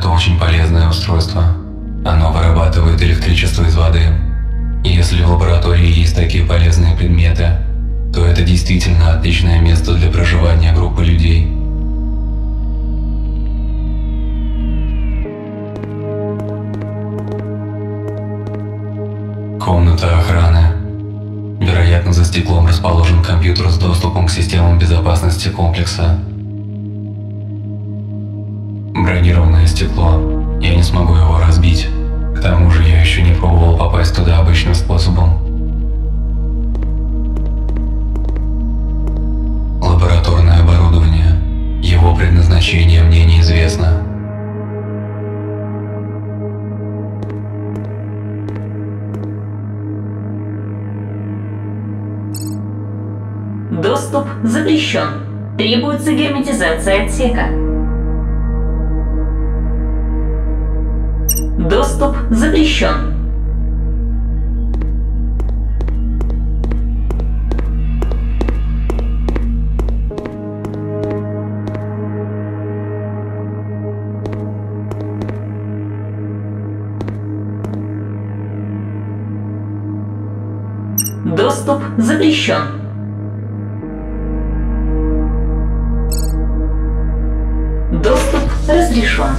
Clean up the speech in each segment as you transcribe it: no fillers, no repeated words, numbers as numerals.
Это очень полезное устройство. Оно вырабатывает электричество из воды. И если в лаборатории есть такие полезные предметы, то это действительно отличное место для проживания группы людей. Комната охраны. Вероятно, за стеклом расположен компьютер с доступом к системам безопасности комплекса. Бронированное стекло. Я не смогу его разбить. К тому же я еще не пробовал попасть туда обычным способом. Лабораторное оборудование. Его предназначение мне неизвестно. Доступ запрещен. Требуется герметизация отсека. Доступ запрещен. Доступ запрещен. Доступ разрешен.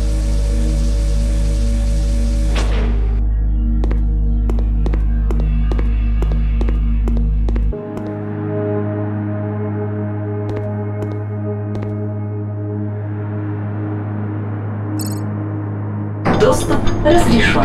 Доступ разрешен.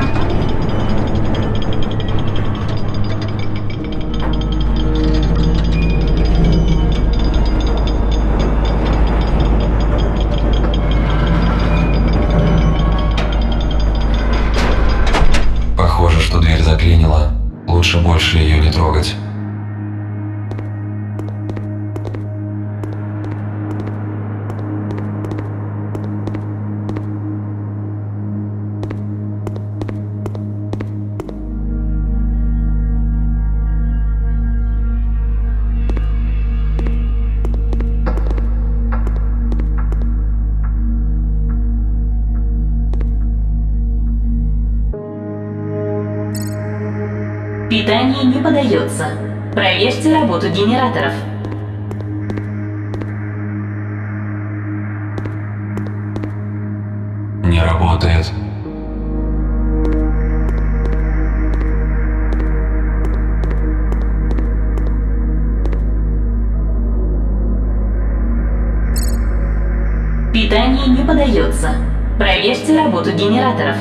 Похоже, что дверь заклинила. Лучше больше ее не трогать. Питание не подается. Проверьте работу генераторов. Не работает. Питание не подается. Проверьте работу генераторов.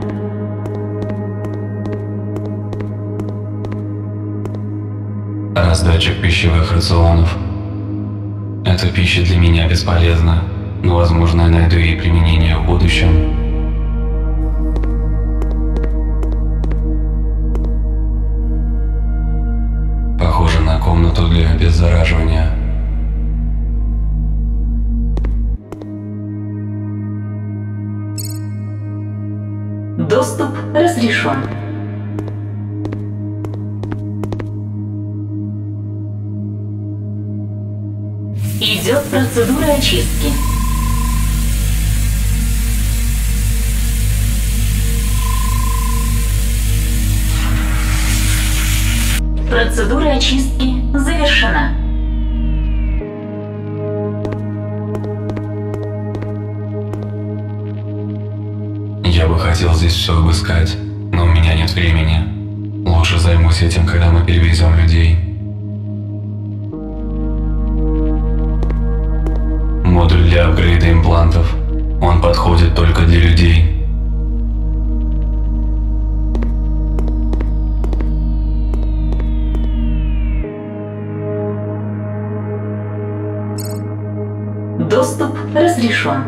Раздатчик пищевых рационов. Эта пища для меня бесполезна, но, возможно, я найду ей применение в будущем. Похоже на комнату для обеззараживания. Доступ разрешен. Идет процедура очистки. Процедура очистки завершена. Я бы хотел здесь все обыскать, но у меня нет времени. Лучше займусь этим, когда мы перевезем людей. Модуль для апгрейда имплантов. Он подходит только для людей. Доступ разрешен.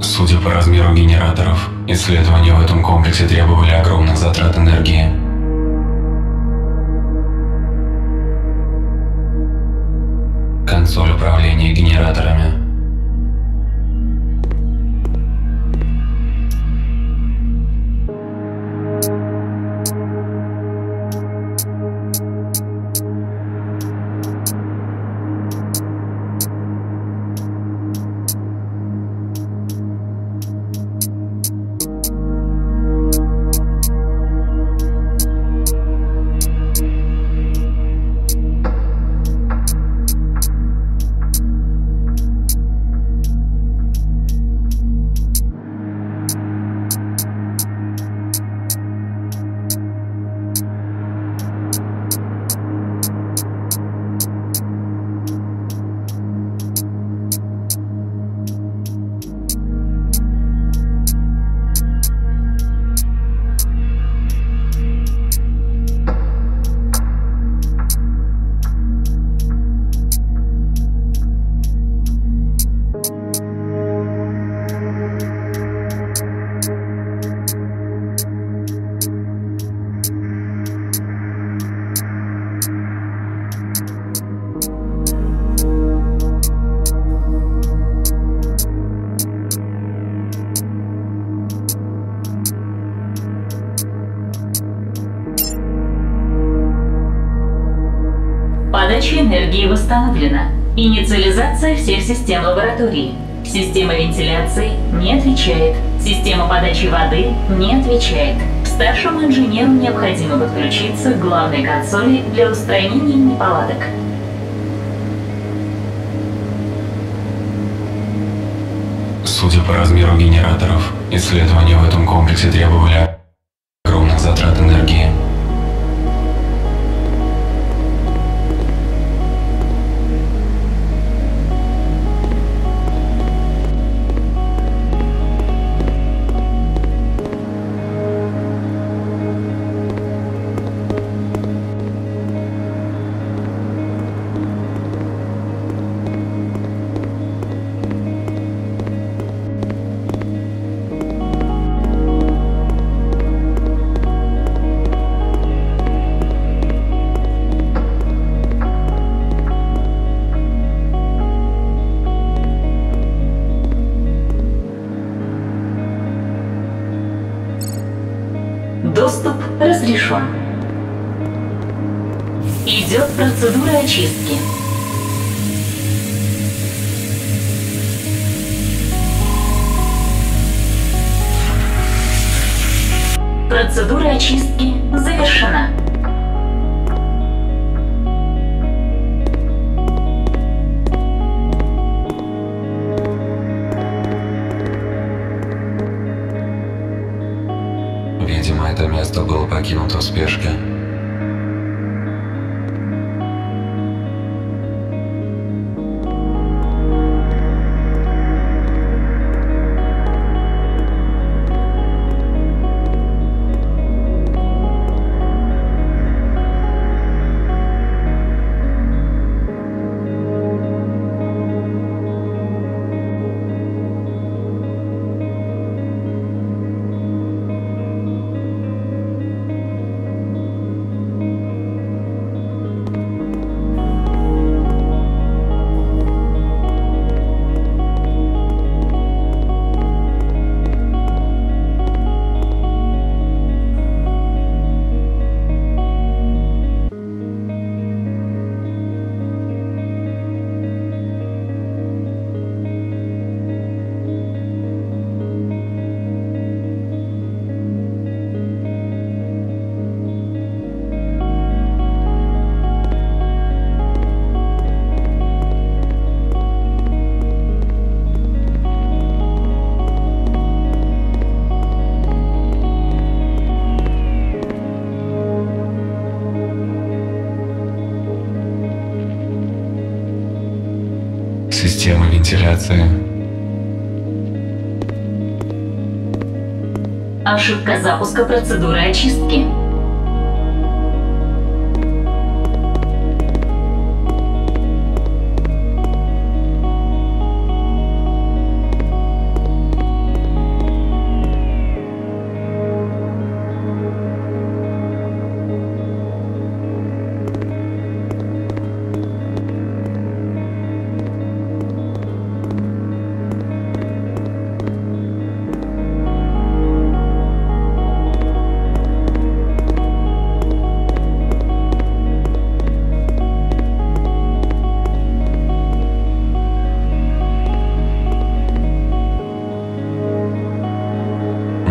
Судя по размеру генераторов, исследования в этом комплексе требовали огромных затрат энергии. Консоль управления генераторами. Подача энергии восстановлена. Инициализация всех систем лаборатории. Система вентиляции не отвечает. Система подачи воды не отвечает. Старшему инженеру необходимо подключиться к главной консоли для устранения неполадок. Судя по размеру генераторов, исследования в этом комплексе требовали огромных затрат энергии. Доступ разрешен. Идет процедура очистки. Процедура очистки завершена. Видимо, это место было покинуто в спешке. Система вентиляции. Ошибка запуска процедуры очистки.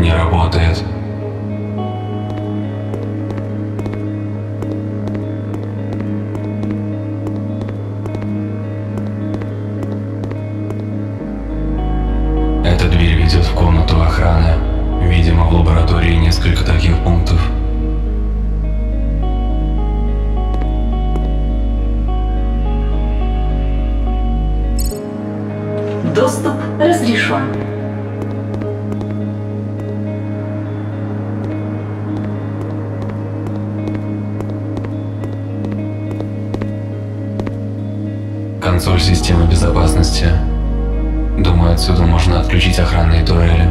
не работает. Эта дверь ведет в комнату охраны. Видимо, в лаборатории несколько таких пунктов. Доступ разрешен. Консоль системы безопасности. Думаю, отсюда можно отключить охранные турели.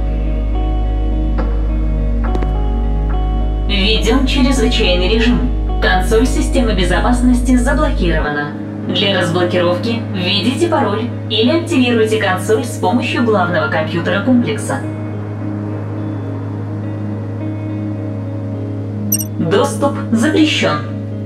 Введен чрезвычайный режим. Консоль системы безопасности заблокирована. Для разблокировки введите пароль или активируйте консоль с помощью главного компьютера комплекса. Доступ запрещен.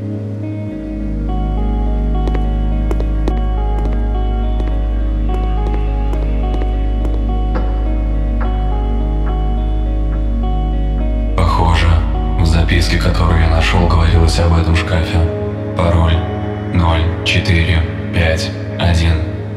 Похоже, в записке, которую я нашел, говорилось об этом шкафе. Пароль 0451.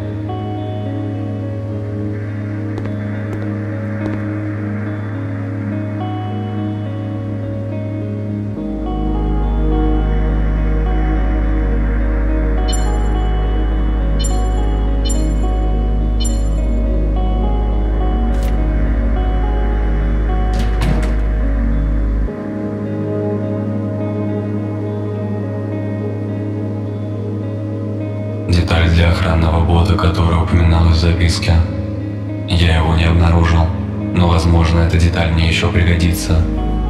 Деталь для охранного бота, которая упоминалась в записке. Я его не обнаружил, но, возможно, эта деталь мне еще пригодится.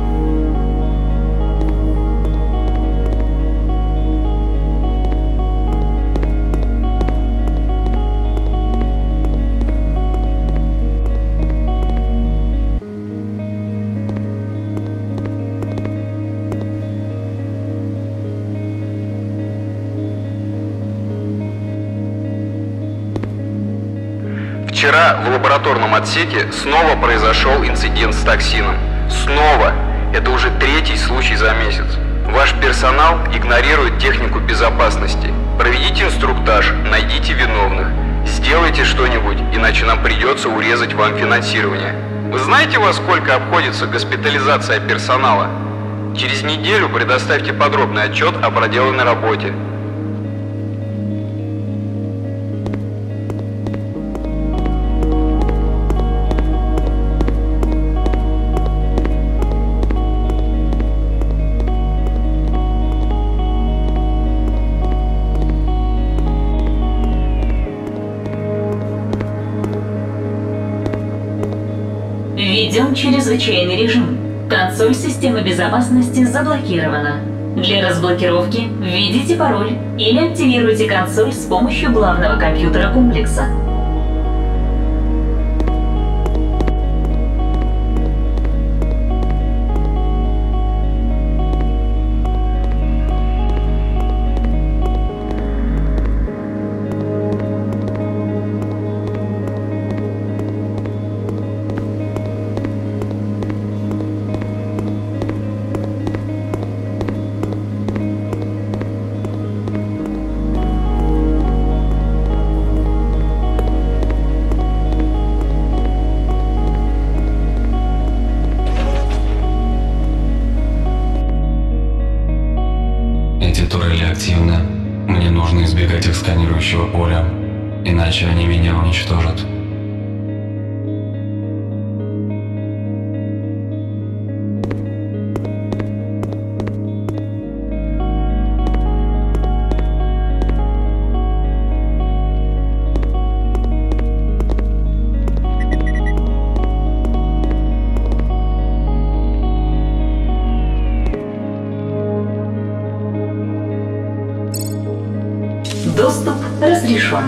Вчера в лабораторном отсеке снова произошел инцидент с токсином. Снова! Это уже третий случай за месяц. Ваш персонал игнорирует технику безопасности. Проведите инструктаж, найдите виновных. Сделайте что-нибудь, иначе нам придется урезать вам финансирование. Вы знаете, во сколько обходится госпитализация персонала? Через неделю предоставьте подробный отчет о проделанной работе. Введен чрезвычайный режим. Консоль системы безопасности заблокирована. Для разблокировки введите пароль или активируйте консоль с помощью главного компьютера комплекса. Эти турели активны. Мне нужно избегать их сканирующего поля, иначе они меня уничтожат. Доступ разрешен.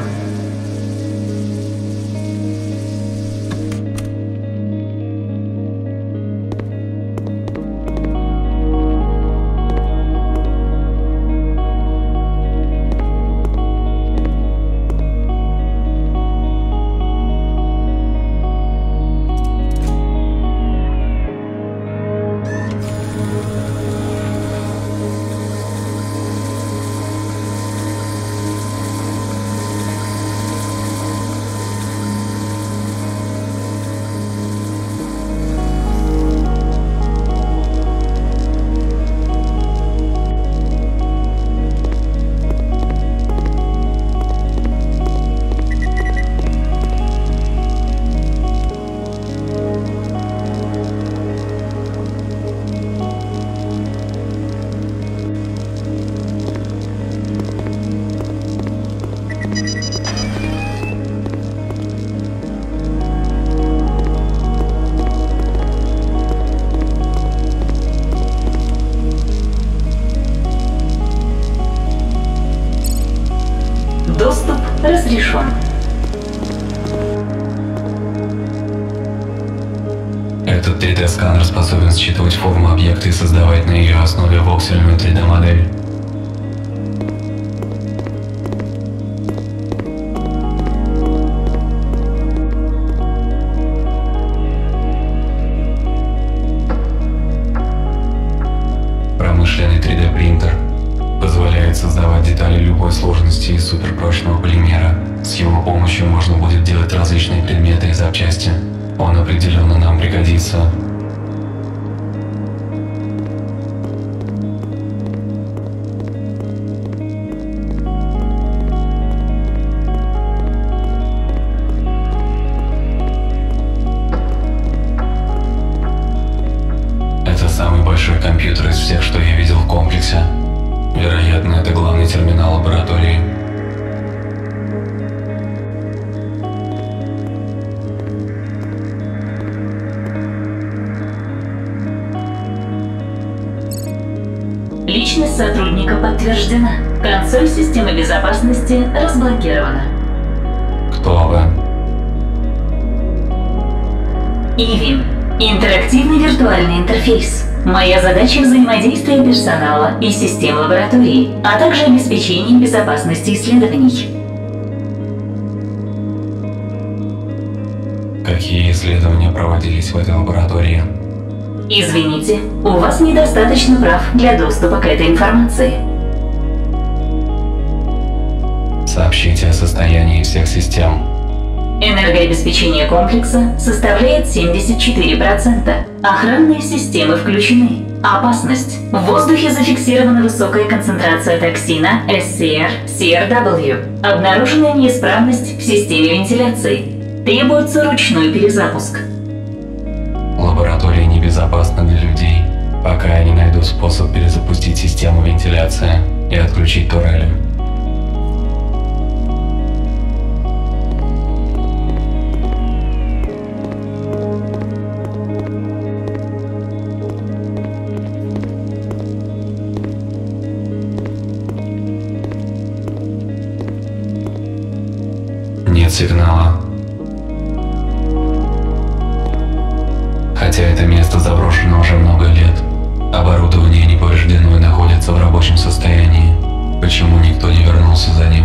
Этот 3D-сканер способен считывать форму объекта и создавать на ее основе воксельную 3D-модель. Промышленный 3D-принтер позволяет создавать детали любой сложности из суперпрочного полимера. С его помощью можно будет делать различные предметы и запчасти. Он определенно нам пригодится. Это самый большой компьютер из всех, что я видел в комплексе. Вероятно, это главный терминал лаборатории. Личность сотрудника подтверждена. Консоль системы безопасности разблокирована. Кто вы? Ивин. Интерактивный виртуальный интерфейс. Моя задача – взаимодействие персонала и систем лаборатории, а также обеспечение безопасности исследований. Какие исследования проводились в этой лаборатории? Извините, у вас недостаточно прав для доступа к этой информации. Сообщите о состоянии всех систем. Энергообеспечение комплекса составляет 74%. Охранные системы включены. Опасность. В воздухе зафиксирована высокая концентрация токсина SCR-CRW. Обнаружена неисправность в системе вентиляции. Требуется ручной перезапуск. Лаборатория небезопасна для людей, пока я не найду способ перезапустить систему вентиляции и отключить турели. Нет сигнала. Хотя это место заброшено уже много лет. Оборудование не повреждено и находится в рабочем состоянии. Почему никто не вернулся за ним?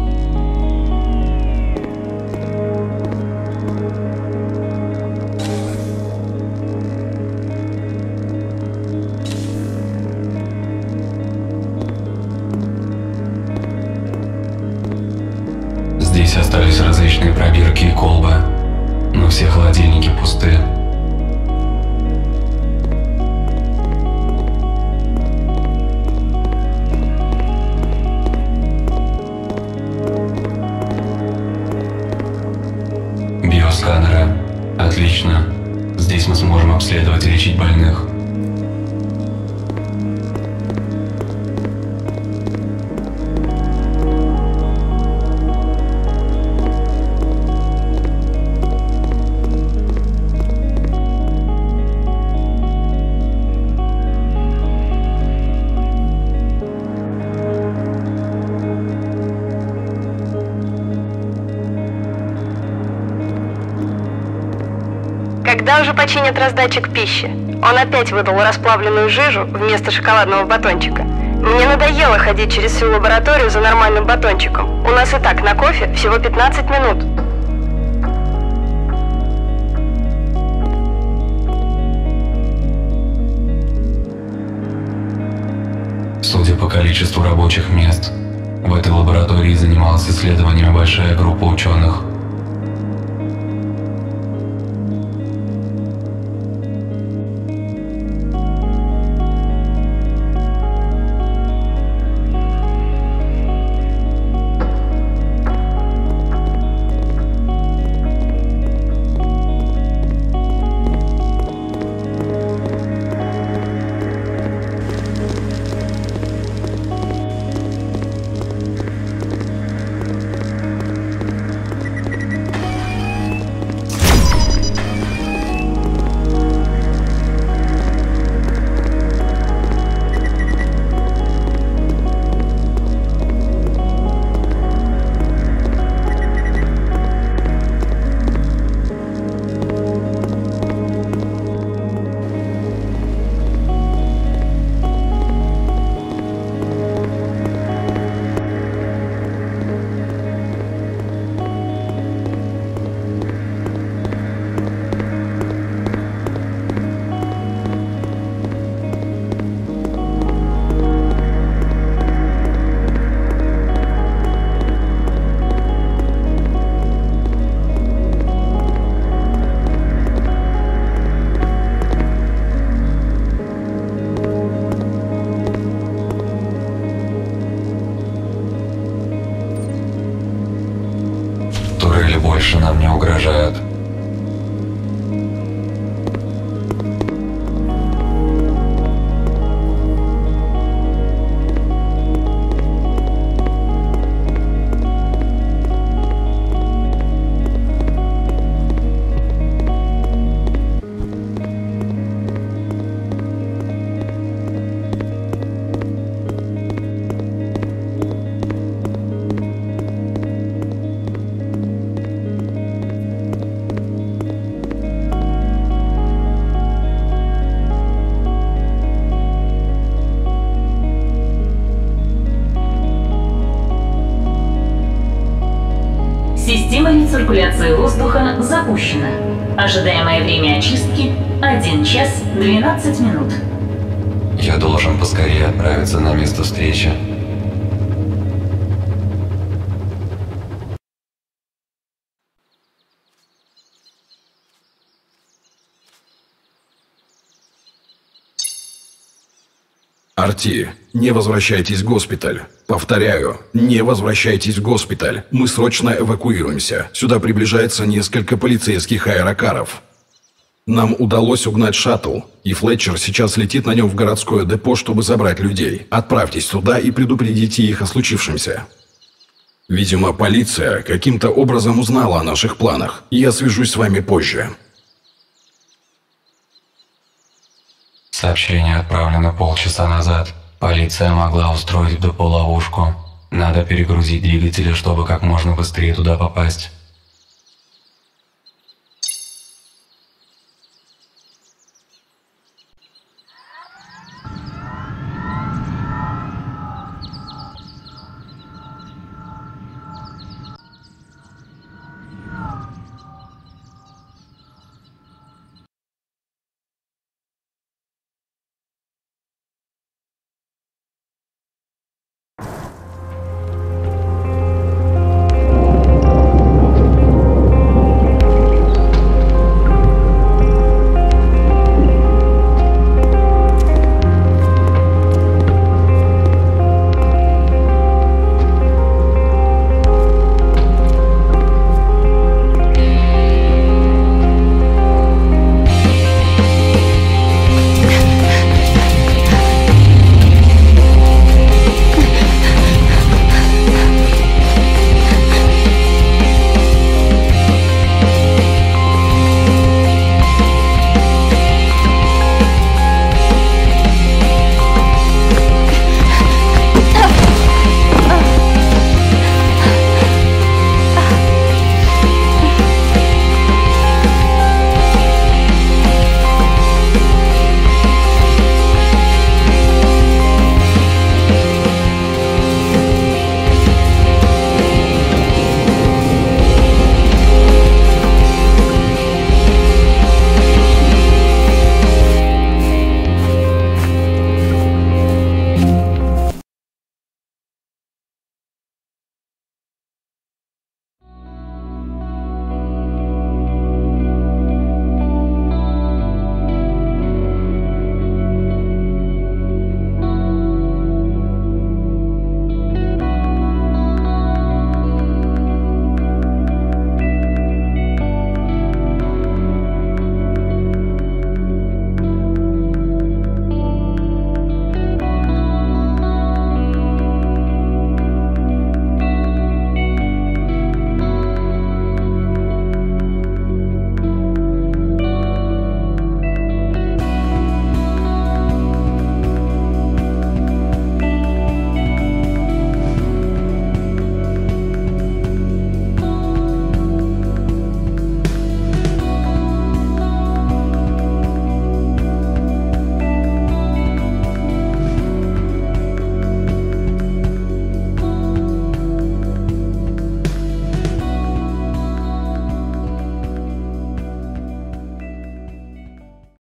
Здесь остались различные пробирки и колбы, но все холодильники пусты. Биосканеры. Отлично. Здесь мы сможем обследовать и лечить больных. Когда уже починят раздатчик пищи? Он опять выдал расплавленную жижу вместо шоколадного батончика. Мне надоело ходить через всю лабораторию за нормальным батончиком. У нас и так на кофе всего 15 минут. Судя по количеству рабочих мест, в этой лаборатории занималась исследованиями большая группа ученых. угрожают. Система рециркуляции воздуха запущена. Ожидаемое время очистки – 1 час 12 минут. Я должен поскорее отправиться на место встречи. Арти, не возвращайтесь в госпиталь. Повторяю, не возвращайтесь в госпиталь. Мы срочно эвакуируемся. Сюда приближается несколько полицейских аэрокаров. Нам удалось угнать шаттл, и Флетчер сейчас летит на нем в городское депо, чтобы забрать людей. Отправьтесь туда и предупредите их о случившемся. Видимо, полиция каким-то образом узнала о наших планах. Я свяжусь с вами позже. Сообщение отправлено полчаса назад. Полиция могла устроить в депо ловушку. Надо перегрузить двигатели, чтобы как можно быстрее туда попасть.